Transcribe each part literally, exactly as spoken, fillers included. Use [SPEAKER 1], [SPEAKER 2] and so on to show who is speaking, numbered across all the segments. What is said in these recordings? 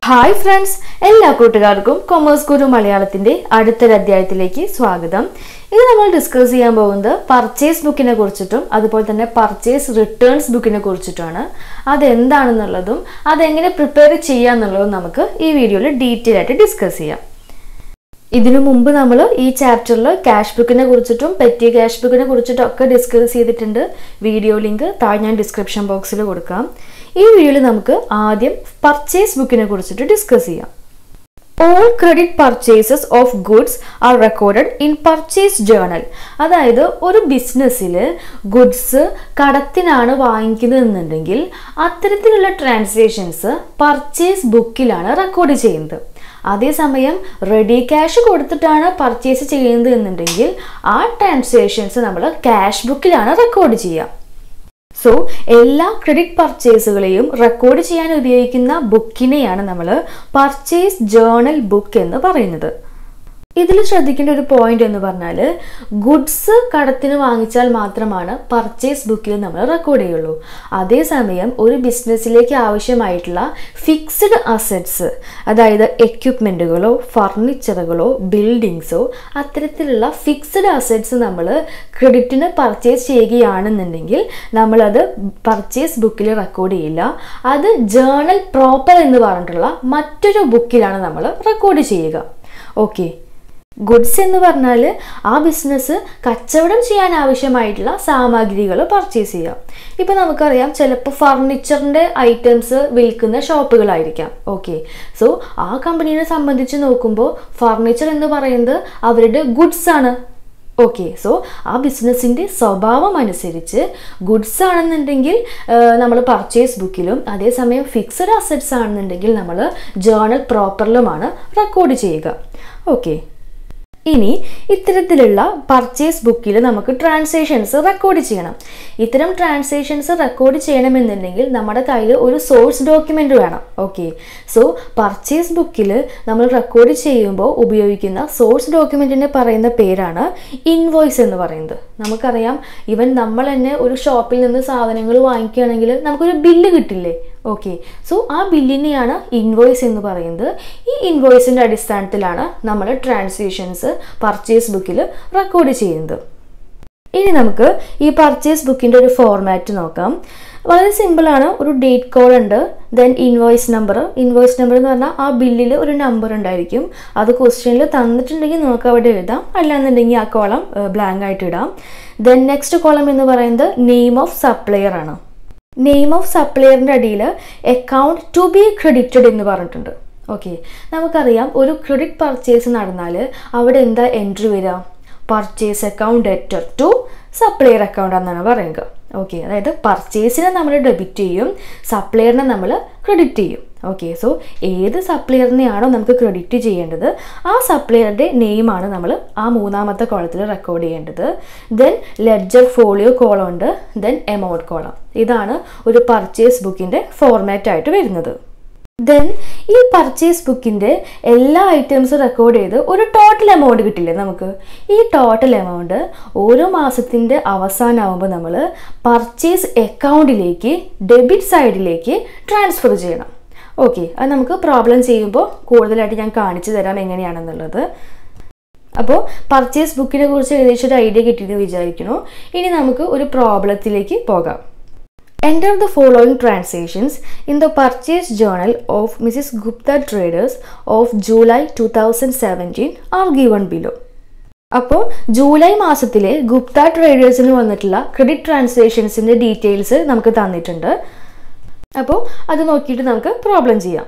[SPEAKER 1] Hi friends, എല്ലാ കൂട്ടുകാർക്കും commerce ഗുരു മലയാളത്തിന്റെ അടുത്ത അധ്യായത്തിലേക്ക് സ്വാഗതം. ഇന്ന് നമ്മൾ ഡിസ്കസ് ചെയ്യാൻ പോകുന്നത് പർച്ചേസ് ബുക്കിനെ കുറിച്ചിട്ടും അതുപോലെ തന്നെ പർച്ചേസ് റിട്ടേൺസ് ബുക്കിനെ കുറിച്ചിട്ടാണ്. അതെന്താണെന്നുള്ളതും അതെങ്ങനെ പ്രിപ്പയർ ചെയ്യാന്നുള്ളതും നമുക്ക് ഈ വീഡിയോയിൽ ഡീറ്റെയിൽ ആയിട്ട് ഡിസ്കസ് ചെയ്യാം. ഇതിനു മുമ്പ് നമ്മൾ ഈ ചാപ്റ്ററിൽ ക്യാഷ് ബുക്കിനെ കുറിച്ചിട്ടും പെറ്റി ക്യാഷ് ബുക്കിനെ കുറിച്ചിട്ടും ഒക്കെ ഡിസ്കസ് ചെയ്തിട്ടുണ്ട്. വീഡിയോ ലിങ്ക് താഴെ ഞാൻ ഡിസ്ക്രിപ്ഷൻ ബോക്സിൽ കൊടുക്കാം. ഈ വീഡിയോയിൽ നമുക്ക് ആദ്യം പർച്ചേസ് ബുക്കിനെ കുറിച്ചിട്ട് ഡിസ്കസ് ചെയ്യാം. All credit purchases of goods are recorded in purchase journal. അതായത് ഒരു ബിസിനസ്സിൽ ഗുഡ്സ് കടത്തിനാണ് വാങ്ങിക്കുന്നതെന്നുണ്ടെങ്കിൽ അത്തരത്തിലുള്ള ട്രാൻസാക്ഷൻസ് പർച്ചേസ് ബുക്കിലാണ് റെക്കോർഡ് ചെയ്യുന്നത്. അതേസമയം റെഡി ക്യാഷ് കൊടുത്തിട്ടാണ് പർച്ചേസ് ചെയ്യുന്നത് എന്നുണ്ടെങ്കിൽ ആ ട്രാൻസാക്ഷൻസ് നമ്മൾ ക്യാഷ് ബുക്കിലാണ് റെക്കോർഡ് ചെയ്യുക. സോ എല്ലാ ക്രെഡിറ്റ് പർച്ചേസുകളെയും റെക്കോർഡ് ചെയ്യാൻ ഉപയോഗിക്കുന്ന ബുക്കിനെയാണ് നമ്മൾ പർച്ചേസ് ജേർണൽ ബുക്ക് എന്ന് പറയുന്നത്. ഇതിൽ ശ്രദ്ധിക്കേണ്ട ഒരു പോയിന്റ് എന്ന് പറഞ്ഞാൽ ഗുഡ്സ് കടത്തിന് വാങ്ങിച്ചാൽ മാത്രമാണ് പർച്ചേസ് ബുക്കിൽ നമ്മൾ റെക്കോർഡ് ചെയ്യുള്ളൂ. അതേസമയം ഒരു ബിസിനസ്സിലേക്ക് ആവശ്യമായിട്ടുള്ള ഫിക്സ്ഡ് അസറ്റ്സ്, അതായത് എക്യുപ്മെൻറ്റുകളോ ഫർണിച്ചറുകളോ ബിൽഡിങ്സോ അത്തരത്തിലുള്ള ഫിക്സ്ഡ് അസറ്റ്സ് നമ്മൾ ക്രെഡിറ്റിന് പർച്ചേസ് ചെയ്യുകയാണെന്നുണ്ടെങ്കിൽ നമ്മളത് പർച്ചേസ് ബുക്കിൽ റെക്കോർഡ് ചെയ്യില്ല. അത് ജേർണൽ പ്രോപ്പർ എന്ന് പറഞ്ഞിട്ടുള്ള മറ്റൊരു ബുക്കിലാണ് നമ്മൾ റെക്കോർഡ് ചെയ്യുക. ഓക്കെ, ഗുഡ്സ് എന്ന് പറഞ്ഞാൽ ആ ബിസിനസ് കച്ചവടം ചെയ്യാൻ ആവശ്യമായിട്ടുള്ള സാമഗ്രികൾ പർച്ചേസ് ചെയ്യാം. ഇപ്പോൾ നമുക്കറിയാം ചിലപ്പോൾ ഫർണിച്ചറിൻ്റെ ഐറ്റംസ് വിൽക്കുന്ന ഷോപ്പുകളായിരിക്കാം. ഓക്കെ, സോ ആ കമ്പനീനെ സംബന്ധിച്ച് നോക്കുമ്പോൾ ഫർണിച്ചർ എന്ന് പറയുന്നത് അവരുടെ ഗുഡ്സ് ആണ്. ഓക്കെ, സോ ആ ബിസിനസ്സിൻ്റെ സ്വഭാവം അനുസരിച്ച് ഗുഡ്സ് ആണെന്നുണ്ടെങ്കിൽ നമ്മൾ പർച്ചേസ് ബുക്കിലും അതേസമയം ഫിക്സഡ് അസറ്റ്സ് ആണെന്നുണ്ടെങ്കിൽ നമ്മൾ ജേർണൽ പ്രോപ്പറിലുമാണ് റെക്കോർഡ് ചെയ്യുക. ഓക്കെ, ഇനി ഇത്തരത്തിലുള്ള പർച്ചേസ് ബുക്കിൽ നമുക്ക് ട്രാൻസാക്ഷൻസ് റെക്കോർഡ് ചെയ്യണം. ഇത്തരം ട്രാൻസാക്ഷൻസ് റെക്കോർഡ് ചെയ്യണമെന്നുണ്ടെങ്കിൽ നമ്മുടെ കയ്യിൽ ഒരു സോഴ്സ് ഡോക്യുമെൻ്റ് വേണം. ഓക്കെ, സോ പർച്ചേസ് ബുക്കിൽ നമ്മൾ റെക്കോർഡ് ചെയ്യുമ്പോൾ ഉപയോഗിക്കുന്ന സോഴ്സ് ഡോക്യുമെൻറ്റിനെ പറയുന്ന പേരാണ് ഇൻവോയ്സ് എന്ന് പറയുന്നത്. നമുക്കറിയാം, ഈവൻ നമ്മൾ തന്നെ ഒരു ഷോപ്പിൽ നിന്ന് സാധനങ്ങൾ വാങ്ങിക്കുകയാണെങ്കിൽ നമുക്കൊരു ബില്ല് കിട്ടില്ലേ? ഓക്കെ, സോ ആ ബില്ലിനെയാണ് ഇൻവോയ്സ് എന്ന് പറയുന്നത്. ഈ ഇൻവോയ്സിൻ്റെ അടിസ്ഥാനത്തിലാണ് നമ്മൾ ട്രാൻസാക്ഷൻസ് പർച്ചേസ് ബുക്കിൽ റെക്കോർഡ് ചെയ്യുന്നത്. ഇനി നമുക്ക് ഈ പർച്ചേസ് ബുക്കിൻ്റെ ഒരു ഫോർമാറ്റ് നോക്കാം. വളരെ സിമ്പിളാണ്. ഒരു ഡേറ്റ് കോഡ് ഉണ്ട്, then invoice number. Invoice number എന്ന് പറഞ്ഞാൽ ആ ബില്ലിൽ ഒരു നമ്പർ ഉണ്ടായിരിക്കും. അത് ക്വസ്റ്റ്യനിൽ തന്നിട്ടുണ്ടെങ്കിൽ നമുക്ക് അവിടെ എഴുതാം, അല്ലാന്നുണ്ടെങ്കിൽ ആ കോളം ബ്ലാങ്ക് ആയിട്ട് ഇടാം. ദെൻ നെക്സ്റ്റ് കോളം എന്ന് പറയുന്നത് നെയിം ഓഫ് സപ്ലയർ ആണ്. നെയിം ഓഫ് സപ്ലയറിൻ്റെ അടിയിൽ അക്കൗണ്ട് ടു ബി ക്രെഡിറ്റഡ് എന്ന് പറഞ്ഞിട്ടുണ്ട്. ഓക്കെ, നമുക്കറിയാം ഒരു ക്രെഡിറ്റ് പർച്ചേസ് നടന്നാൽ അവിടെ എന്താ എൻട്രി വരിക? Purchase account debtor to supplier account എന്നാണ് പറയുക. ഓക്കെ, അതായത് പർച്ചേസിനെ നമ്മൾ ഡെബിറ്റ് ചെയ്യും, സപ്ലയറിനെ നമ്മൾ ക്രെഡിറ്റ് ചെയ്യും. ഓക്കെ, സോ ഏത് സപ്ലയറിനെയാണോ നമുക്ക് ക്രെഡിറ്റ് ചെയ്യേണ്ടത് ആ സപ്ലയറുടെ നെയിമാണ് നമ്മൾ ആ മൂന്നാമത്തെ കോളത്തിൽ റെക്കോർഡ് ചെയ്യേണ്ടത്. ദെൻ ലെഡ്ജർ ഫോളിയോ കോളം ഉണ്ട്, ദെൻ എമൗണ്ട് കോളം. ഇതാണ് ഒരു പർച്ചേസ് ബുക്കിൻ്റെ ഫോർമാറ്റ് ആയിട്ട് വരുന്നത്. ദെൻ ഈ പർച്ചേസ് ബുക്കിൻ്റെ എല്ലാ ഐറ്റംസും റെക്കോർഡ് ചെയ്ത് ഒരു ടോട്ടൽ എമൗണ്ട് കിട്ടില്ലേ നമുക്ക്? ഈ ടോട്ടൽ എമൗണ്ട് ഓരോ മാസത്തിൻ്റെ അവസാനമാകുമ്പോൾ നമ്മൾ പർച്ചേസ് അക്കൗണ്ടിലേക്ക് ഡെബിറ്റ് സൈഡിലേക്ക് ട്രാൻസ്ഫർ ചെയ്യണം. ഓക്കെ, അത് നമുക്ക് പ്രോബ്ലം ചെയ്യുമ്പോൾ കൂടുതലായിട്ട് ഞാൻ കാണിച്ചു തരാം എങ്ങനെയാണെന്നുള്ളത്. അപ്പോൾ പർച്ചേസ് ബുക്കിനെ കുറിച്ച് ഏകദേശം ഒരു ഐഡിയ കിട്ടിയെന്ന് വിചാരിക്കുന്നു. ഇനി നമുക്ക് ഒരു പ്രോബ്ലത്തിലേക്ക് പോകാം. Enter the following transactions in the purchase journal of Missus Gupta Traders of July two thousand seventeen are given below. അപ്പോൾ ജൂലൈ മാസത്തിലെ ഗുപ്ത ട്രേഡേഴ്സിന് വന്നിട്ടുള്ള ക്രെഡിറ്റ് ട്രാൻസാക്ഷൻസിൻ്റെ ഡീറ്റെയിൽസ് നമുക്ക് തന്നിട്ടുണ്ട്. അപ്പോൾ അത് നോക്കിയിട്ട് നമുക്ക് പ്രോബ്ലം ചെയ്യാം.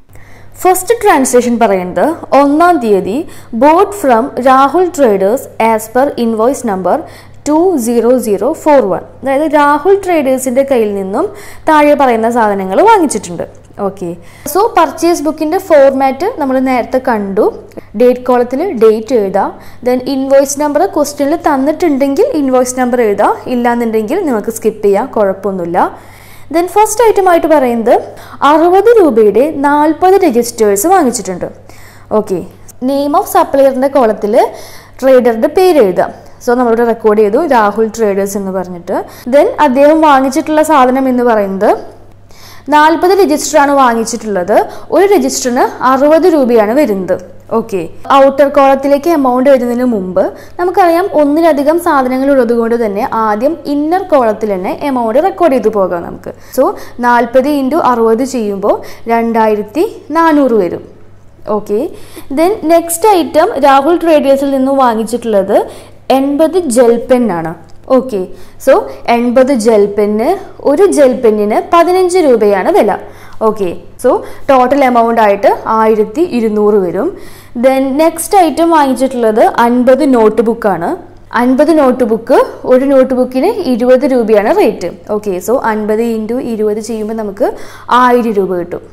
[SPEAKER 1] ഫസ്റ്റ് ട്രാൻസാക്ഷൻ പറയുന്നത് ഒന്നാം തീയതി bought from Rahul traders as per invoice number two zero zero four one. അതായത് രാഹുൽ ട്രേഡേഴ്സിൻ്റെ കയ്യിൽ നിന്നും താഴെ പറയുന്ന സാധനങ്ങൾ വാങ്ങിച്ചിട്ടുണ്ട്. ഓക്കെ, സോ പർച്ചേസ് ബുക്കിൻ്റെ ഫോർമാറ്റ് നമ്മൾ നേരത്തെ കണ്ടു. ഡേറ്റ് കോളത്തിൽ ഡേറ്റ് എഴുതാം, ദെൻ ഇൻവോയ്സ് നമ്പർ ക്വസ്റ്റ്യനിൽ തന്നിട്ടുണ്ടെങ്കിൽ ഇൻവോയ്സ് നമ്പർ എഴുതാം, ഇല്ലാന്നുണ്ടെങ്കിൽ നിങ്ങൾക്ക് സ്കിപ്പ് ചെയ്യാം, കുഴപ്പമൊന്നുമില്ല. ദെൻ ഫസ്റ്റ് ഐറ്റം ആയിട്ട് പറയുന്നത് അറുപത് രൂപയുടെ നാൽപ്പത് രജിസ്റ്റേഴ്സ് വാങ്ങിച്ചിട്ടുണ്ട്. ഓക്കെ, നെയിം ഓഫ് സപ്ലയറിൻ്റെ കോളത്തിൽ ട്രേഡറുടെ പേര് എഴുതാം. സോ നമ്മളിവിടെ റെക്കോർഡ് ചെയ്തു രാഹുൽ ട്രേഡേഴ്സ് എന്ന് പറഞ്ഞിട്ട്. ദെൻ അദ്ദേഹം വാങ്ങിച്ചിട്ടുള്ള സാധനം എന്ന് പറയുന്നത് നാൽപ്പത് രജിസ്റ്ററാണ് വാങ്ങിച്ചിട്ടുള്ളത്. ഒരു രജിസ്റ്ററിന് അറുപത് രൂപയാണ് വരുന്നത്. ഓക്കെ, ഔട്ടർ കോളത്തിലേക്ക് എമൗണ്ട് വരുന്നതിന് മുമ്പ് നമുക്കറിയാം ഒന്നിലധികം സാധനങ്ങൾ ഉള്ളത് കൊണ്ട് തന്നെ ആദ്യം ഇന്നർ കോളത്തിൽ തന്നെ എമൗണ്ട് റെക്കോർഡ് ചെയ്തു പോകാം നമുക്ക്. സോ നാൽപ്പത് ഇൻറ്റു അറുപത് ചെയ്യുമ്പോൾ രണ്ടായിരത്തി നാനൂറ് വരും. Okay, then next item Rahul ട്രേഡേഴ്സിൽ നിന്നും വാങ്ങിച്ചിട്ടുള്ളത് എൺപത് ജെൽ പെന്നാണ്. ഓക്കെ, സോ എൺപത് ജെൽ പെന്ന്, ഒരു ജെൽ പെന്നിന് പതിനഞ്ച് രൂപയാണ് വില. ഓക്കെ, സോ ടോട്ടൽ എമൗണ്ട് ആയിട്ട് ആയിരത്തി ഇരുന്നൂറ് വരും. ദെൻ നെക്സ്റ്റ് ഐറ്റം വാങ്ങിച്ചിട്ടുള്ളത് അൻപത് നോട്ട് ബുക്കാണ്. അൻപത് നോട്ട് ബുക്ക്, ഒരു നോട്ട് ബുക്കിന് ഇരുപത് രൂപയാണ് റേറ്റ്. ഓക്കെ, സോ അൻപത് ഇൻറ്റു ഇരുപത് ചെയ്യുമ്പോൾ നമുക്ക് ആയിരം രൂപ കിട്ടും.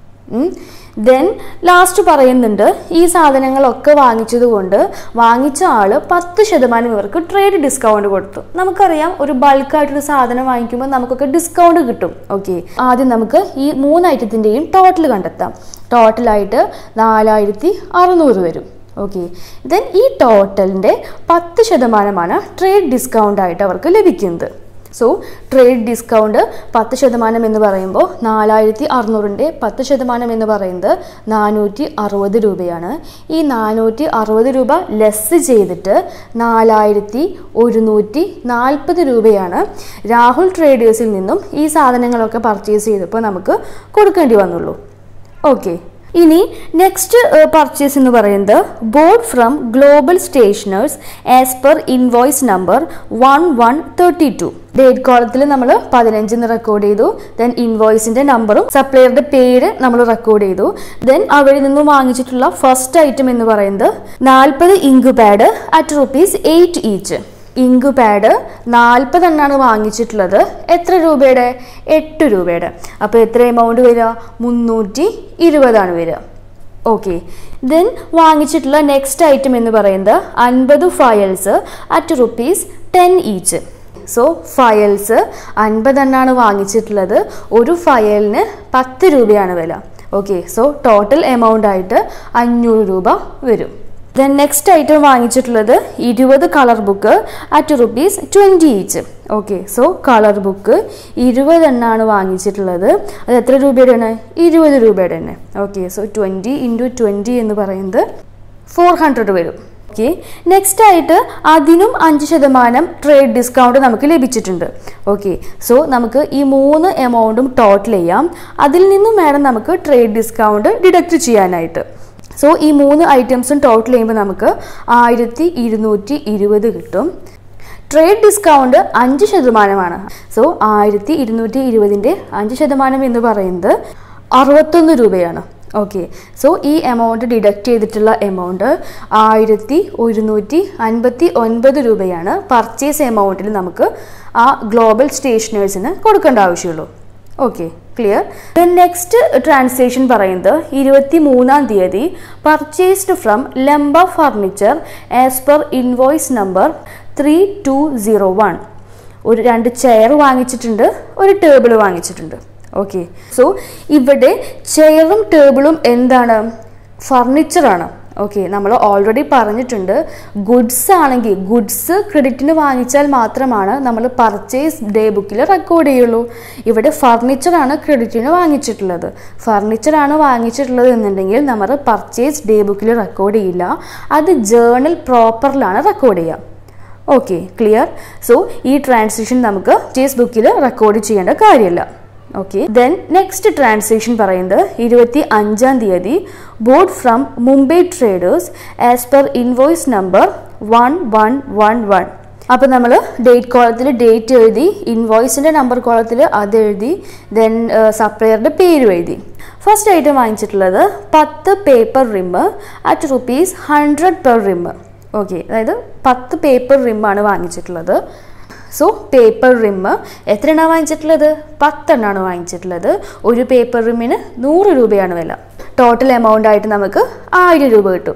[SPEAKER 1] ദെൻ ലാസ്റ്റ് പറയുന്നുണ്ട് ഈ സാധനങ്ങളൊക്കെ വാങ്ങിച്ചത് കൊണ്ട് വാങ്ങിച്ച ആള് പത്ത് ശതമാനം ഇവർക്ക് ട്രേഡ് ഡിസ്കൗണ്ട് കൊടുത്തു. നമുക്കറിയാം ഒരു ബൾക്കായിട്ടൊരു സാധനം വാങ്ങിക്കുമ്പോൾ നമുക്കൊക്കെ ഡിസ്കൗണ്ട് കിട്ടും. ഓക്കെ, ആദ്യം നമുക്ക് ഈ മൂന്ന് ഐറ്റത്തിൻ്റെയും ടോട്ടൽ കണ്ടെത്താം. ടോട്ടലായിട്ട് നാലായിരത്തി അറുന്നൂറ് വരും. ഓക്കെ, ദെൻ ഈ ടോട്ടലിൻ്റെ പത്ത് ശതമാനമാണ് ട്രേഡ് ഡിസ്കൗണ്ട് ആയിട്ട് അവർക്ക് ലഭിക്കുന്നത്. സോ ട്രേഡ് ഡിസ്കൗണ്ട് പത്ത് ശതമാനം എന്ന് പറയുമ്പോൾ നാലായിരത്തി അറുന്നൂറിൻ്റെ പത്ത് ശതമാനം എന്ന് പറയുന്നത് നാനൂറ്റി അറുപത് രൂപയാണ്. ഈ നാനൂറ്റി അറുപത് രൂപ ലെസ് ചെയ്തിട്ട് നാലായിരത്തി ഒരുന്നൂറ്റി നാൽപ്പത് രൂപയാണ് രാഹുൽ ട്രേഡേഴ്സിൽ നിന്നും ഈ സാധനങ്ങളൊക്കെ പർച്ചേസ് ചെയ്തപ്പോൾ നമുക്ക് കൊടുക്കേണ്ടി വന്നുള്ളൂ. ഓക്കെ, ഇനി നെക്സ്റ്റ് പർച്ചേസ് എന്ന് പറയുന്നത് bought from global stationers as per invoice number one one thirty two. Date കോളത്തിൽ നമ്മൾ പതിനഞ്ചിന് റെക്കോർഡ് ചെയ്തു. ദെൻ ഇൻവോയ്സിന്റെ നമ്പറും സപ്ലയറുടെ പേര് നമ്മൾ റെക്കോർഡ് ചെയ്തു. ദെൻ അവിടെ നിന്നും വാങ്ങിച്ചിട്ടുള്ള ഫസ്റ്റ് ഐറ്റം എന്ന് പറയുന്നത് നാൽപ്പത് ink pad at rupees eight each. Ink pad നാൽപ്പതെണ്ണാണ് വാങ്ങിച്ചിട്ടുള്ളത്. എത്ര രൂപയുടെ? എട്ട് രൂപയുടെ. അപ്പോൾ എത്ര എമൗണ്ട് വരിക? മുന്നൂറ്റി ഇരുപതാണ് വരിക. ഓക്കെ, ദെൻ വാങ്ങിച്ചിട്ടുള്ള നെക്സ്റ്റ് ഐറ്റം എന്ന് പറയുന്നത് അൻപത് files at rupees ten each. So files അൻപതെണ്ണാണ് വാങ്ങിച്ചിട്ടുള്ളത്. ഒരു ഫയലിന് പത്ത് രൂപയാണ് വില. ഓക്കെ, സോ ടോട്ടൽ എമൗണ്ട് ആയിട്ട് അഞ്ഞൂറ് രൂപ വരും. ദെൻ നെക്സ്റ്റ് ഐറ്റം വാങ്ങിച്ചിട്ടുള്ളത് ഇരുപത് colour book at rupees twenty each. Okay, so colour book ഇരുപതെണ്ണാണ് വാങ്ങിച്ചിട്ടുള്ളത്. അത് എത്ര രൂപയുടെയാണ്? ഇരുപത് രൂപയുടെ തന്നെ. Okay, so twenty into twenty എന്ന് പറയുന്നത് ഫോർ ഹൺഡ്രഡ് വരും. ഓക്കെ, നെക്സ്റ്റ് ആയിട്ട് അതിനും അഞ്ച് ശതമാനം ട്രേഡ് ഡിസ്കൗണ്ട് നമുക്ക് ലഭിച്ചിട്ടുണ്ട്. ഓക്കെ, സോ നമുക്ക് ഈ മൂന്ന് എമൗണ്ടും ടോട്ടൽ ചെയ്യാം. അതിൽ നിന്നും വേണം നമുക്ക് ട്രേഡ് ഡിസ്കൗണ്ട് ഡിഡക്റ്റ് ചെയ്യാനായിട്ട്. സോ ഈ മൂന്ന് ഐറ്റംസും ടോട്ടൽ ചെയ്യുമ്പോൾ നമുക്ക് ആയിരത്തി ഇരുന്നൂറ്റി ഇരുപത് കിട്ടും. ട്രേഡ് ഡിസ്കൗണ്ട് അഞ്ച് ശതമാനമാണ്. സോ ആയിരത്തി ഇരുന്നൂറ്റി ഇരുപതിൻ്റെ അഞ്ച് ശതമാനം എന്ന് പറയുന്നത് അറുപത്തൊന്ന് രൂപയാണ്. ഓക്കെ, സോ ഈ എമൗണ്ട് ഡിഡക്റ്റ് ചെയ്തിട്ടുള്ള എമൗണ്ട് ആയിരത്തി ഒരുന്നൂറ്റി അൻപത്തി ഒൻപത് രൂപയാണ് പർച്ചേസ് എമൗണ്ടിൽ നമുക്ക് ആ ഗ്ലോബൽ സ്റ്റേഷനേഴ്സിന് കൊടുക്കേണ്ട ആവശ്യമുള്ളൂ. Okay, clear. Then next transaction പറയുന്നത് ഇരുപത്തി മൂന്നാം തീയതി purchased from Lamba furniture as per invoice number three two zero one. ഒരു രണ്ട് ചെയർ വാങ്ങിച്ചിട്ടുണ്ട്, ഒരു ടേബിൾ വാങ്ങിച്ചിട്ടുണ്ട്. ഓക്കെ, സോ ഇവിടെ ചെയറും ടേബിളും എന്താണ്? ഫർണിച്ചറാണ്. ഓക്കെ, നമ്മൾ ഓൾറെഡി പറഞ്ഞിട്ടുണ്ട് ഗുഡ്സ് ആണെങ്കിൽ ഗുഡ്സ് ക്രെഡിറ്റിന് വാങ്ങിച്ചാൽ മാത്രമാണ് നമ്മൾ പർച്ചേസ് ഡേ ബുക്കിൽ റെക്കോർഡ് ചെയ്യുള്ളൂ. ഇവിടെ ഫർണിച്ചറാണ് ക്രെഡിറ്റിന് വാങ്ങിച്ചിട്ടുള്ളത്. ഫർണിച്ചറാണ് വാങ്ങിച്ചിട്ടുള്ളത് എന്നുണ്ടെങ്കിൽ നമ്മൾ പർച്ചേസ് ഡേ ബുക്കിൽ റെക്കോർഡ് ചെയ്യില്ല. അത് ജേർണൽ പ്രോപ്പറിലാണ് റെക്കോർഡ് ചെയ്യുക. Okay, clear. സോ ഈ ട്രാൻസാക്ഷൻ നമുക്ക് പർച്ചേസ് ബുക്കിൽ റെക്കോർഡ് ചെയ്യേണ്ട കാര്യമില്ല. ഓക്കെ, ദെൻ നെക്സ്റ്റ് ട്രാൻസാക്ഷൻ പറയുന്നത് ഇരുപത്തി അഞ്ചാം തീയതി bought from Mumbai traders as per invoice number one one one one. അപ്പോൾ നമ്മൾ ഡേറ്റ് കോളത്തിൽ ഡേറ്റ് എഴുതി, ഇൻവോയ്സിൻ്റെ നമ്പർ കോളത്തിൽ അത് എഴുതി, ദെൻ സപ്ലയറുടെ പേരും എഴുതി. ഫസ്റ്റ് ഐറ്റം വാങ്ങിച്ചിട്ടുള്ളത് പത്ത് paper ream at rupees hundred per ream. Okay, അതായത് പത്ത് പേപ്പർ റിമ്മാണ് വാങ്ങിച്ചിട്ടുള്ളത്. സോ പേപ്പർ റിമ്മ് എത്ര എണ്ണമാണ് വാങ്ങിച്ചിട്ടുള്ളത്? പത്തെണ്ണമാണ് വാങ്ങിച്ചിട്ടുള്ളത്. ഒരു പേപ്പർ റിമ്മിന് നൂറ് രൂപയാണ് വില. ടോട്ടൽ എമൗണ്ട് ആയിട്ട് നമുക്ക് ആയിരം രൂപ കിട്ടും.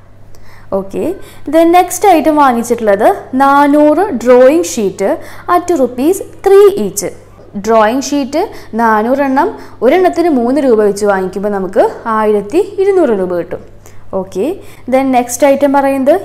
[SPEAKER 1] ഓക്കെ, ദെൻ നെക്സ്റ്റ് ഐറ്റം വാങ്ങിച്ചിട്ടുള്ളത് നാനൂറ് drawing sheet at rupees three each. Drawing sheet നാനൂറെണ്ണം, ഒരെണ്ണത്തിന് മൂന്ന് രൂപ വെച്ച് വാങ്ങിക്കുമ്പോൾ നമുക്ക് ആയിരത്തി ഇരുന്നൂറ് രൂപ കിട്ടും. ഓക്കെ, ദെൻ നെക്സ്റ്റ് ഐറ്റം പറയുന്നത്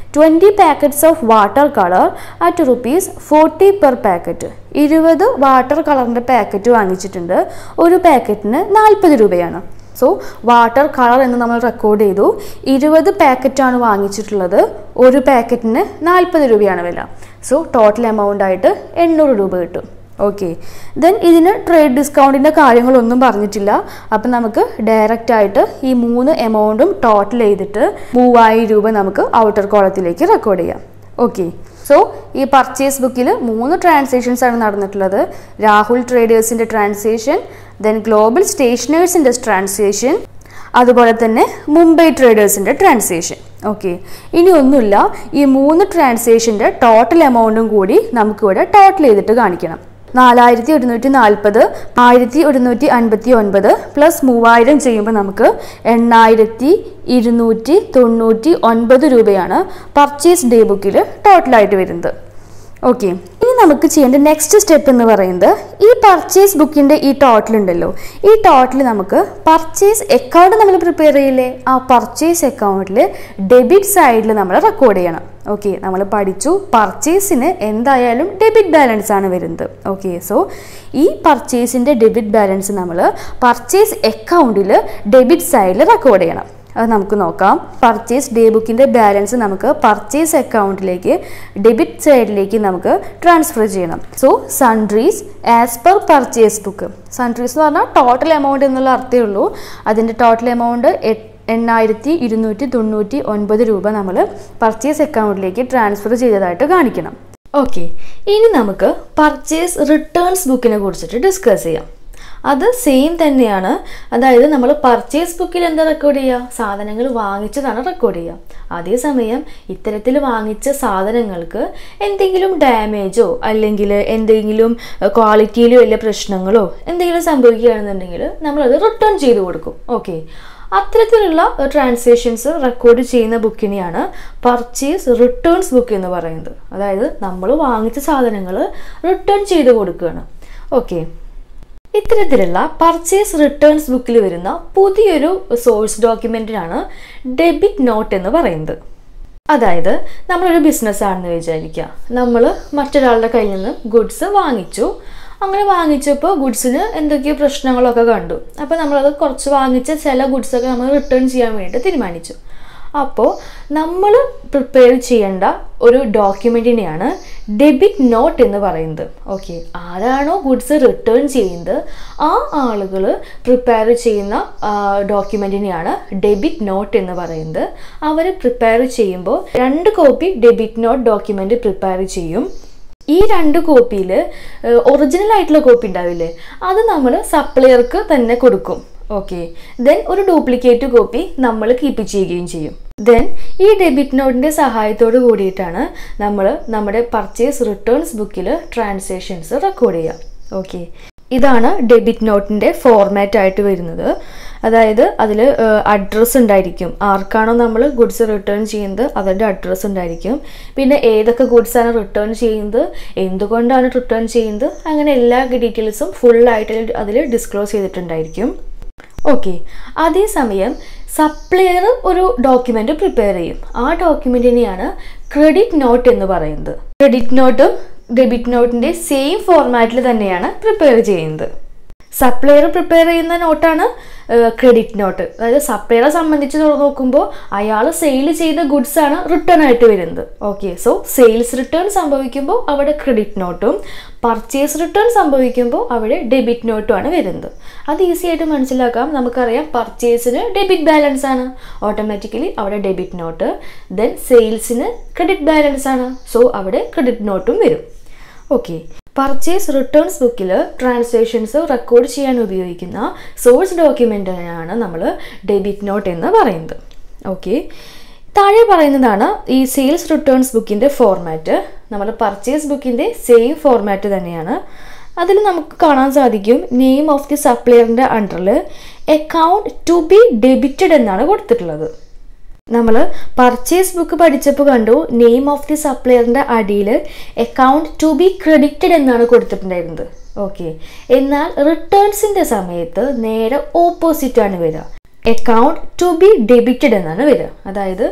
[SPEAKER 1] twenty packets of watercolor at rupees forty per packet. ഇരുപത് വാട്ടർ കളറിൻ്റെ പാക്കറ്റ് വാങ്ങിച്ചിട്ടുണ്ട്. ഒരു പാക്കറ്റിന് നാൽപ്പത് രൂപയാണ്. സോ വാട്ടർ കളർ എന്ന് നമ്മൾ റെക്കോർഡ് ചെയ്തു. ഇരുപത് പാക്കറ്റാണ് വാങ്ങിച്ചിട്ടുള്ളത്. ഒരു പാക്കറ്റിന് നാൽപ്പത് രൂപയാണ് വില. സോ ടോട്ടൽ എമൗണ്ട് ആയിട്ട് എണ്ണൂറ് രൂപ കിട്ടും. ഓക്കെ, ദെൻ ഇതിന് ട്രേഡ് ഡിസ്കൗണ്ടിൻ്റെ കാര്യങ്ങളൊന്നും പറഞ്ഞിട്ടില്ല. അപ്പം നമുക്ക് ഡയറക്റ്റ് ആയിട്ട് ഈ മൂന്ന് എമൗണ്ടും ടോട്ടൽ ചെയ്തിട്ട് മൂവായിരം രൂപ നമുക്ക് ഔട്ടർ കോളത്തിലേക്ക് റെക്കോർഡ് ചെയ്യാം. ഓക്കെ, സോ ഈ പർച്ചേസ് ബുക്കിൽ മൂന്ന് ട്രാൻസാക്ഷൻസ് ആണ് നടന്നിട്ടുള്ളത്. രാഹുൽ ട്രേഡേഴ്സിൻ്റെ ട്രാൻസാക്ഷൻ, ദെൻ ഗ്ലോബൽ സ്റ്റേഷനേഴ്സിൻ്റെ ട്രാൻസാക്ഷൻ, അതുപോലെ തന്നെ മുംബൈ ട്രേഡേഴ്സിൻ്റെ ട്രാൻസാക്ഷൻ. ഓക്കെ, ഇനി ഒന്നുമില്ല, ഈ മൂന്ന് ട്രാൻസാക്ഷൻ്റെ ടോട്ടൽ എമൗണ്ടും കൂടി നമുക്കിവിടെ ടോട്ടൽ ചെയ്തിട്ട് കാണിക്കണം. നാലായിരത്തി ഒരുന്നൂറ്റി നാൽപ്പത് ആയിരത്തി ഒരുന്നൂറ്റി അൻപത്തി ഒൻപത് പ്ലസ് മൂവായിരം ചെയ്യുമ്പോൾ നമുക്ക് എണ്ണായിരത്തി ഇരുന്നൂറ്റി തൊണ്ണൂറ്റി ഒൻപത് രൂപയാണ് പർച്ചേസ് ഡേ ബുക്കിൽ ടോട്ടലായിട്ട് വരുന്നത്. ഓക്കെ, ഇനി നമുക്ക് ചെയ്യേണ്ട നെക്സ്റ്റ് സ്റ്റെപ്പ് എന്ന് പറയുന്നത് ഈ പർച്ചേസ് ബുക്കിൻ്റെ ഈ ടോട്ടൽ ഉണ്ടല്ലോ, ഈ ടോട്ടൽ നമുക്ക് പർച്ചേസ് അക്കൗണ്ട് നമ്മൾ പ്രിപ്പയർ ചെയ്യില്ലേ, ആ പർച്ചേസ് അക്കൗണ്ടിൽ ഡെബിറ്റ് സൈഡിൽ നമ്മൾ റെക്കോർഡ് ചെയ്യണം. ഓക്കെ, നമ്മൾ പഠിച്ചു പർച്ചേസിന് എന്തായാലും ഡെബിറ്റ് ബാലൻസ് ആണ് വരുന്നത്. ഓക്കെ, സോ ഈ പർച്ചേസിൻ്റെ ഡെബിറ്റ് ബാലൻസ് നമ്മൾ പർച്ചേസ് അക്കൗണ്ടിൽ ഡെബിറ്റ് സൈഡിൽ റെക്കോർഡ് ചെയ്യണം. അത് നമുക്ക് നോക്കാം. പർച്ചേസ് ഡേ ബുക്കിൻ്റെ ബാലൻസ് നമുക്ക് പർച്ചേസ് അക്കൗണ്ടിലേക്ക് ഡെബിറ്റ് സൈഡിലേക്ക് നമുക്ക് ട്രാൻസ്ഫർ ചെയ്യണം. So sundries as per purchase book. Sundries എന്ന് പറഞ്ഞാൽ ടോട്ടൽ എമൗണ്ട് എന്നുള്ള അർത്ഥമേ ഉള്ളൂ. അതിൻ്റെ ടോട്ടൽ എമൗണ്ട് എണ്ണായിരത്തി ഇരുന്നൂറ്റി തൊണ്ണൂറ്റി ഒൻപത് രൂപ നമ്മൾ പർച്ചേസ് അക്കൗണ്ടിലേക്ക് ട്രാൻസ്ഫർ ചെയ്തതായിട്ട് കാണിക്കണം. ഓക്കെ, ഇനി നമുക്ക് പർച്ചേസ് റിട്ടേൺസ് ബുക്കിനെ കുറിച്ചിട്ട് ഡിസ്കസ് ചെയ്യാം. അത് സെയിം തന്നെയാണ്. അതായത് നമ്മൾ പർച്ചേസ് ബുക്കിൽ എന്താ റെക്കോർഡ് ചെയ്യുക, സാധനങ്ങൾ വാങ്ങിച്ചതാണ് റെക്കോർഡ് ചെയ്യുക. അതേസമയം ഇത്തരത്തിൽ വാങ്ങിച്ച സാധനങ്ങൾക്ക് എന്തെങ്കിലും ഡാമേജോ അല്ലെങ്കിൽ എന്തെങ്കിലും ക്വാളിറ്റിയിൽ വലിയ പ്രശ്നങ്ങളോ എന്തെങ്കിലും സംഭവിക്കുകയാണെന്നുണ്ടെങ്കിൽ നമ്മളത് റിട്ടേൺ ചെയ്ത് കൊടുക്കും. ഓക്കെ, അത്തരത്തിലുള്ള ട്രാൻസാക്ഷൻസ് റെക്കോർഡ് ചെയ്യുന്ന ബുക്കിനെയാണ് പർച്ചേസ് റിട്ടേൺസ് ബുക്ക് എന്ന് പറയുന്നത്. അതായത് നമ്മൾ വാങ്ങിച്ച സാധനങ്ങൾ റിട്ടേൺ ചെയ്ത് കൊടുക്കുകയാണ്. ഓക്കെ, ഇത്തരത്തിലുള്ള പർച്ചേസ് റിട്ടേൺസ് ബുക്കിൽ വരുന്ന പുതിയൊരു സോഴ്സ് ഡോക്യുമെൻറ്റിനാണ് ഡെബിറ്റ് നോട്ട് എന്ന് പറയുന്നത്. അതായത് നമ്മളൊരു ബിസിനസ് ആണെന്ന് വിചാരിക്കുക, നമ്മൾ മറ്റൊരാളുടെ കയ്യിൽ നിന്ന് ഗുഡ്സ് വാങ്ങിച്ചു. അങ്ങനെ വാങ്ങിച്ചപ്പോൾ ഗുഡ്സിന് എന്തൊക്കെയോ പ്രശ്നങ്ങളൊക്കെ കണ്ടു. അപ്പോൾ നമ്മളത് കുറച്ച് വാങ്ങിച്ച ചില ഗുഡ്സൊക്കെ നമ്മൾ റിട്ടേൺ ചെയ്യാൻ വേണ്ടി തീരുമാനിച്ചു. അപ്പോൾ നമ്മൾ പ്രിപ്പയർ ചെയ്യേണ്ട ഒരു ഡോക്യുമെൻറ്റിനെയാണ് ഡെബിറ്റ് നോട്ട് എന്ന് പറയുന്നത്. ഓക്കെ, ആരാണോ ഗുഡ്സ് റിട്ടേൺ ചെയ്യുന്നത് ആ ആളുകൾ പ്രിപ്പയർ ചെയ്യുന്ന ഡോക്യുമെൻറ്റിനെയാണ് ഡെബിറ്റ് നോട്ട് എന്ന് പറയുന്നത്. അവർ പ്രിപ്പയർ ചെയ്യുമ്പോൾ രണ്ട് copy debit note document prepare ചെയ്യും. ഈ രണ്ട് കോപ്പിയിൽ ഒറിജിനൽ ആയിട്ടുള്ള കോപ്പി ഉണ്ടാവില്ലേ, അത് നമ്മൾ സപ്ലയർക്ക് തന്നെ കൊടുക്കും. ഓക്കെ, ദെൻ ഒരു ഡ്യൂപ്ലിക്കേറ്റ് കോപ്പി നമ്മൾ കീപ്പ് ചെയ്യുകയും ചെയ്യും. ദെൻ ഈ ഡെബിറ്റ് നോട്ടിൻ്റെ സഹായത്തോട് കൂടിയിട്ടാണ് നമ്മൾ നമ്മുടെ പർച്ചേസ് റിട്ടേൺസ് ബുക്കിൽ ട്രാൻസാക്ഷൻസ് റെക്കോർഡ് ചെയ്യുക. ഓക്കെ, ഇതാണ് ഡെബിറ്റ് നോട്ടിൻ്റെ ഫോർമാറ്റ് ആയിട്ട് വരുന്നത്. അതായത് അതിൽ അഡ്രസ്സ് ഉണ്ടായിരിക്കും, ആർക്കാണോ നമ്മൾ ഗുഡ്സ് റിട്ടേൺ ചെയ്യുന്നത് അവരുടെ അഡ്രസ്സ് ഉണ്ടായിരിക്കും. പിന്നെ ഏതൊക്കെ ഗുഡ്സാണ് റിട്ടേൺ ചെയ്യുന്നത്, എന്തുകൊണ്ടാണ് റിട്ടേൺ ചെയ്യുന്നത്, അങ്ങനെ എല്ലാ ഡീറ്റെയിൽസും ഫുള്ളായിട്ട് അതിൽ ഡിസ്ക്ലോസ് ചെയ്തിട്ടുണ്ടായിരിക്കും. ഓക്കെ, അതേസമയം സപ്ലയർ ഒരു ഡോക്യുമെൻ്റ് പ്രിപ്പയർ ചെയ്യും. ആ ഡോക്യുമെൻറ്റിനെയാണ് ക്രെഡിറ്റ് നോട്ട് എന്ന് പറയുന്നത്. ക്രെഡിറ്റ് നോട്ടും ഡെബിറ്റ് നോട്ടിൻ്റെ സെയിം ഫോർമാറ്റിൽ തന്നെയാണ് പ്രിപ്പയർ ചെയ്യുന്നത്. സപ്ലയർ പ്രിപ്പയർ ചെയ്യുന്ന നോട്ടാണ് ക്രെഡിറ്റ് നോട്ട്. അതായത് സപ്ലയറെ സംബന്ധിച്ച് നോക്കുമ്പോൾ അയാൾ സെയിൽ ചെയ്ത ഗുഡ്സ് ആണ് റിട്ടേൺ ആയിട്ട് വരുന്നത്. ഓക്കെ, സോ സെയിൽസ് റിട്ടേൺ സംഭവിക്കുമ്പോൾ അവിടെ ക്രെഡിറ്റ് നോട്ടും പർച്ചേസ് റിട്ടേൺ സംഭവിക്കുമ്പോൾ അവിടെ ഡെബിറ്റ് നോട്ടും ആണ് വരുന്നത്. അത് ഈസി ആയിട്ട് മനസ്സിലാക്കാം. നമുക്കറിയാം പർച്ചേസിന് ഡെബിറ്റ് ബാലൻസ് ആണ്, ഓട്ടോമാറ്റിക്കലി അവിടെ ഡെബിറ്റ് നോട്ട്. ദെൻ സെയിൽസിന് ക്രെഡിറ്റ് ബാലൻസ് ആണ്, സോ അവിടെ ക്രെഡിറ്റ് നോട്ടും വരും. ഓക്കെ, പർച്ചേസ് റിട്ടേൺസ് ബുക്കിൽ ട്രാൻസാക്ഷൻസ് റെക്കോർഡ് ചെയ്യാൻ ഉപയോഗിക്കുന്ന സോഴ്സ് ഡോക്യുമെൻ്റിനാണ് നമ്മൾ ഡെബിറ്റ് നോട്ട് എന്ന് പറയുന്നത്. ഓക്കെ, താഴെ പറയുന്നതാണ് ഈ സെയിൽസ് റിട്ടേൺസ് ബുക്കിൻ്റെ ഫോർമാറ്റ്. നമ്മൾ പർച്ചേസ് ബുക്കിൻ്റെ സെയിം ഫോർമാറ്റ് തന്നെയാണ്. അതിൽ നമുക്ക് കാണാൻ സാധിക്കും നെയിം ഓഫ് ദി സപ്ലയറിൻ്റെ അണ്ടറിൽ അക്കൗണ്ട് ടു ബി ഡെബിറ്റഡ് എന്നാണ് കൊടുത്തിട്ടുള്ളത്. നമ്മൾ പർച്ചേസ് ബുക്ക് പഠിച്ചപ്പോൾ കണ്ടു നെയിം ഓഫ് ദി സപ്ലയറിൻ്റെ അടിയിൽ അക്കൗണ്ട് ടു ബി ക്രെഡിറ്റഡ് എന്നാണ് കൊടുത്തിട്ടുണ്ടായിരുന്നത്. ഓക്കെ, എന്നാൽ റിട്ടേൺസിൻ്റെ സമയത്ത് നേരെ ഓപ്പോസിറ്റ് ആണ് വരിക, അക്കൗണ്ട് ടു ബി ഡെബിറ്റഡ് എന്നാണ് വരിക. അതായത്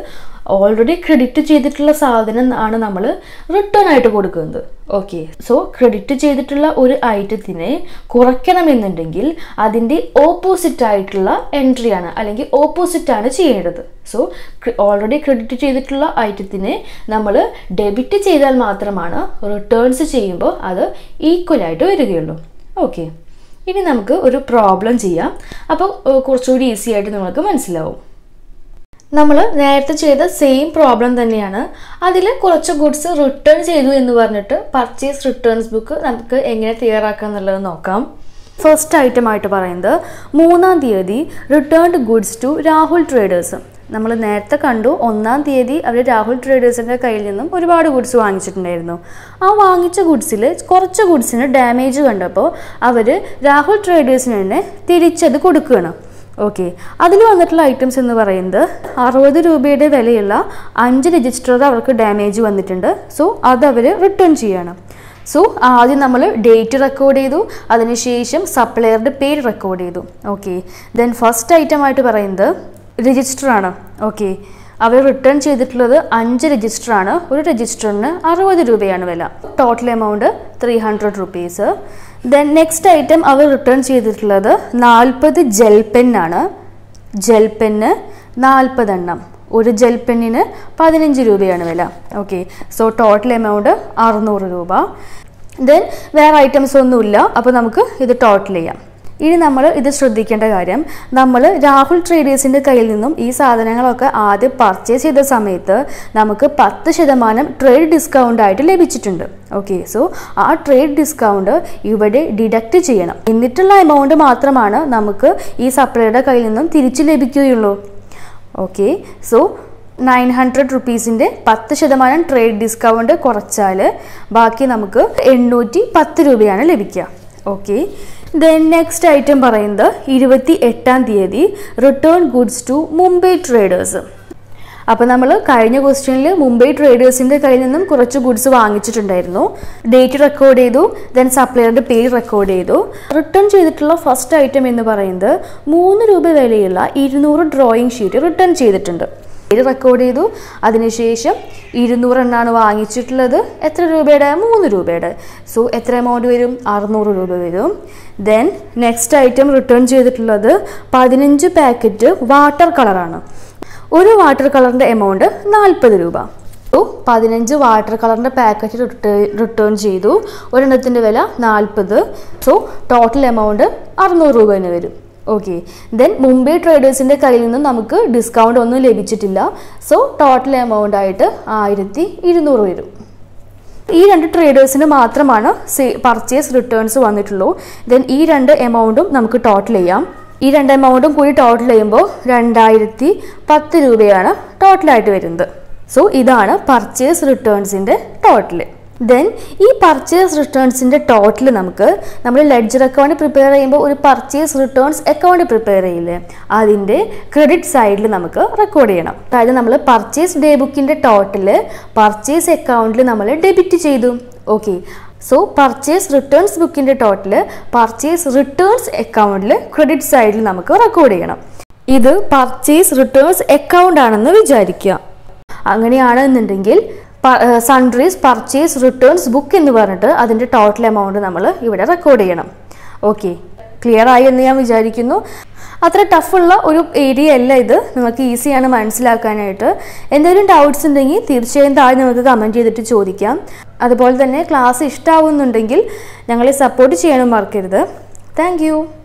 [SPEAKER 1] ഓൾറെഡി ക്രെഡിറ്റ് ചെയ്തിട്ടുള്ള സാധനം ആണ് നമ്മൾ റിട്ടേൺ ആയിട്ട് കൊടുക്കുന്നത്. ഓക്കെ, സോ ക്രെഡിറ്റ് ചെയ്തിട്ടുള്ള ഒരു ഐറ്റത്തിനെ കുറയ്ക്കണമെന്നുണ്ടെങ്കിൽ അതിൻ്റെ ഓപ്പോസിറ്റ് ആയിട്ടുള്ള എൻട്രി ആണ് അല്ലെങ്കിൽ ഓപ്പോസിറ്റ് ആണ് ചെയ്യേണ്ടത്. സോ ഓൾറെഡി ക്രെഡിറ്റ് ചെയ്തിട്ടുള്ള ഐറ്റത്തിനെ നമ്മൾ ഡെബിറ്റ് ചെയ്താൽ മാത്രമാണ് റിട്ടേൺസ് ചെയ്യുമ്പോൾ അത് ഈക്വൽ ആയിട്ട് വരികയുള്ളൂ. ഓക്കെ, ഇനി നമുക്ക് ഒരു പ്രോബ്ലം ചെയ്യാം. അപ്പോൾ കുറച്ചുകൂടി ഈസി ആയിട്ട് നിങ്ങൾക്ക് മനസ്സിലാവും. നമ്മൾ നേരത്തെ ചെയ്ത സെയിം പ്രോബ്ലം തന്നെയാണ്. അതിൽ കുറച്ച് ഗുഡ്സ് റിട്ടേൺ ചെയ്തു എന്ന് പറഞ്ഞിട്ട് പർച്ചേസ് റിട്ടേൺസ് ബുക്ക് നമുക്ക് എങ്ങനെ തയ്യാറാക്കാം എന്നുള്ളത് നോക്കാം. ഫസ്റ്റ് ഐറ്റം ആയിട്ട് പറയുന്നത് മൂന്നാം തീയതി returned goods to Rahul traders. നമ്മൾ നേരത്തെ കണ്ടു ഒന്നാം തീയതി അവർ രാഹുൽ ട്രേഡേഴ്സിൻ്റെ കയ്യിൽ നിന്നും ഒരുപാട് ഗുഡ്സ് വാങ്ങിച്ചിട്ടുണ്ടായിരുന്നു. ആ വാങ്ങിച്ച ഗുഡ്സിൽ കുറച്ച് ഗുഡ്സിന് ഡാമേജ് കണ്ടപ്പോൾ അവർ രാഹുൽ ട്രേഡേഴ്സിന് തന്നെ തിരിച്ചത് കൊടുക്കുകയാണ്. ഓക്കെ, അതിൽ വന്നിട്ടുള്ള ഐറ്റംസ് എന്ന് പറയുന്നത് അറുപത് രൂപയുടെ വിലയുള്ള അഞ്ച് രജിസ്റ്റർ അവർക്ക് ഡാമേജ് വന്നിട്ടുണ്ട്. സോ അതവർ റിട്ടേൺ ചെയ്യണം. സോ ആദ്യം നമ്മൾ ഡേറ്റ് റെക്കോർഡ് ചെയ്തു, അതിനുശേഷം സപ്ലയറുടെ പേര് റെക്കോർഡ് ചെയ്തു. ഓക്കെ, ദെൻ ഫസ്റ്റ് ഐറ്റം ആയിട്ട് പറയുന്നത് രജിസ്റ്റർ ആണ്. ഓക്കെ, അവർ റിട്ടേൺ ചെയ്തിട്ടുള്ളത് അഞ്ച് രജിസ്റ്റർ ആണ്. ഒരു രജിസ്റ്ററിന് അറുപത് രൂപയാണ് വില. Total amount three hundred rupees. Then next item അവർ റിട്ടേൺ ചെയ്തിട്ടുള്ളത് നാൽപ്പത് ജെൽ പെന്നാണ്. ജെൽ പെന്ന് നാൽപ്പതെണ്ണം. ഒരു ജെൽ പെന്നിന് പതിനഞ്ച് രൂപയാണ് വില. ഓക്കെ, സോ ടോട്ടൽ എമൗണ്ട് അറുന്നൂറ് രൂപ. ദെൻ വേറെ ഐറ്റംസ് ഒന്നുമില്ല. അപ്പോൾ നമുക്ക് ഇത് ടോട്ടൽ ചെയ്യാം. ഇനി നമ്മൾ ഇത് ശ്രദ്ധിക്കേണ്ട കാര്യം, നമ്മൾ രാഹുൽ ട്രേഡേഴ്സിൻ്റെ കയ്യിൽ നിന്നും ഈ സാധനങ്ങളൊക്കെ ആദ്യം പർച്ചേസ് ചെയ്ത സമയത്ത് നമുക്ക് പത്ത് ശതമാനം ട്രേഡ് ഡിസ്കൗണ്ട് ആയിട്ട് ലഭിച്ചിട്ടുണ്ട്. ഓക്കെ, സോ ആ ട്രേഡ് ഡിസ്കൗണ്ട് ഇവിടെ ഡിഡക്റ്റ് ചെയ്യണം. എന്നിട്ടുള്ള എമൗണ്ട് മാത്രമാണ് നമുക്ക് ഈ സപ്ലൈയുടെ കയ്യിൽ നിന്നും തിരിച്ചു ലഭിക്കുകയുള്ളൂ. ഓക്കെ, സോ നയൻ ഹൺഡ്രഡ് റുപ്പീസിൻ്റെ പത്ത് ശതമാനം ട്രേഡ് ഡിസ്കൗണ്ട് കുറച്ചാൽ ബാക്കി നമുക്ക് എണ്ണൂറ്റി പത്ത് രൂപയാണ് ലഭിക്കുക. ഓക്കെ, ദെൻ നെക്സ്റ്റ് ഐറ്റം പറയുന്നത് ഇരുപത്തി എട്ടാം തീയതി return goods to Mumbai traders. അപ്പോൾ നമ്മൾ കഴിഞ്ഞ ക്വസ്റ്റ്യനിൽ മുംബൈ ട്രേഡേഴ്സിൻ്റെ കയ്യിൽ നിന്നും കുറച്ച് ഗുഡ്സ് വാങ്ങിച്ചിട്ടുണ്ടായിരുന്നു. ഡേറ്റ് റെക്കോർഡ് ചെയ്തു, ദെൻ സപ്ലയറുടെ പേര് റെക്കോർഡ് ചെയ്തു. റിട്ടേൺ ചെയ്തിട്ടുള്ള ഫസ്റ്റ് ഐറ്റം എന്ന് പറയുന്നത് മൂന്ന് രൂപ വിലയുള്ള ഇരുന്നൂറ് ഡ്രോയിങ് ഷീറ്റ് റിട്ടേൺ ചെയ്തിട്ടുണ്ട്. പേര് റെക്കോർഡ് ചെയ്തു, അതിനുശേഷം ഇരുന്നൂറ് എണ്ണാണ് വാങ്ങിച്ചിട്ടുള്ളത്. എത്ര രൂപയുടെ? മൂന്ന് രൂപയുടെ. സോ എത്ര എമൗണ്ട് വരും? അറുന്നൂറ് രൂപ വരും. ദെൻ നെക്സ്റ്റ് ഐറ്റം റിട്ടേൺ ചെയ്തിട്ടുള്ളത് പതിനഞ്ച് പാക്കറ്റ് വാട്ടർ കളറാണ്. ഒരു വാട്ടർ കളറിൻ്റെ എമൗണ്ട് നാൽപ്പത് രൂപ. സോ പതിനഞ്ച് വാട്ടർ കളറിൻ്റെ പാക്കറ്റ് റിട്ടേൺ ചെയ്തു. ഒരെണ്ണത്തിൻ്റെ വില നാൽപ്പത്. സോ ടോട്ടൽ എമൗണ്ട് അറുന്നൂറ് രൂപ തന്നെ വരും. ഓക്കെ, ദെൻ മുംബൈ ട്രേഡേഴ്സിൻ്റെ കയ്യിൽ നിന്നും നമുക്ക് ഡിസ്കൗണ്ട് ഒന്നും ലഭിച്ചിട്ടില്ല. സോ ടോട്ടൽ എമൗണ്ട് ആയിട്ട് ആയിരത്തി ഇരുന്നൂറ് വരും. ഈ രണ്ട് ട്രേഡേഴ്സിന് മാത്രമാണ് പർച്ചേസ് റിട്ടേൺസ് വന്നിട്ടുള്ളൂ. ദെൻ ഈ രണ്ട് എമൗണ്ടും നമുക്ക് ടോട്ടൽ ചെയ്യാം. ഈ രണ്ട് എമൗണ്ടും കൂടി ടോട്ടൽ ചെയ്യുമ്പോൾ രണ്ടായിരത്തി പത്ത് രൂപയാണ് ടോട്ടലായിട്ട് വരുന്നത്. സോ ഇതാണ് പർച്ചേസ് റിട്ടേൺസിൻ്റെ ടോട്ടൽ. ദെൻ ഈ പർച്ചേസ് റിട്ടേൺസിൻ്റെ ടോട്ടൽ നമുക്ക് നമ്മൾ ലെഡ്ജർ അക്കൗണ്ട് പ്രിപ്പയർ ചെയ്യുമ്പോൾ ഒരു പർച്ചേസ് റിട്ടേൺസ് അക്കൗണ്ട് പ്രിപ്പയർ ചെയ്യില്ലേ, അതിൻ്റെ ക്രെഡിറ്റ് സൈഡിൽ നമുക്ക് റെക്കോർഡ് ചെയ്യണം. അതായത് നമ്മൾ പർച്ചേസ് ഡേ ബുക്കിൻ്റെ ടോട്ടൽ പർച്ചേസ് അക്കൗണ്ടിൽ നമ്മൾ ഡെബിറ്റ് ചെയ്തു. ഓക്കെ, സോ പർച്ചേസ് റിട്ടേൺസ് ബുക്കിൻ്റെ ടോട്ടൽ പർച്ചേസ് റിട്ടേൺസ് അക്കൗണ്ടിൽ ക്രെഡിറ്റ് സൈഡിൽ നമുക്ക് റെക്കോർഡ് ചെയ്യണം. ഇത് പർച്ചേസ് റിട്ടേൺസ് അക്കൗണ്ട് ആണെന്ന് വിചാരിക്കുക. അങ്ങനെയാണെന്നുണ്ടെങ്കിൽ സൺട്രീസ് പർച്ചേസ് റിട്ടേൺസ് ബുക്ക് എന്ന് പറഞ്ഞിട്ട് അതിൻ്റെ ടോട്ടൽ എമൗണ്ട് നമ്മൾ ഇവിടെ റെക്കോർഡ് ചെയ്യണം. ഓക്കെ, ക്ലിയർ ആയി എന്ന് ഞാൻ വിചാരിക്കുന്നു. അത്ര ടഫുള്ള ഒരു ഏരിയ അല്ല ഇത്, നിങ്ങൾക്ക് ഈസിയാണ് മനസ്സിലാക്കാനായിട്ട്. എന്തെങ്കിലും ഡൗട്ട്സ് ഉണ്ടെങ്കിൽ തീർച്ചയായും താഴെ നിങ്ങൾക്ക് കമൻറ്റ് ചെയ്തിട്ട് ചോദിക്കാം. അതുപോലെ തന്നെ ക്ലാസ് ഇഷ്ടമാവുന്നുണ്ടെങ്കിൽ ഞങ്ങളെ സപ്പോർട്ട് ചെയ്യാനും മറക്കരുത്. താങ്ക്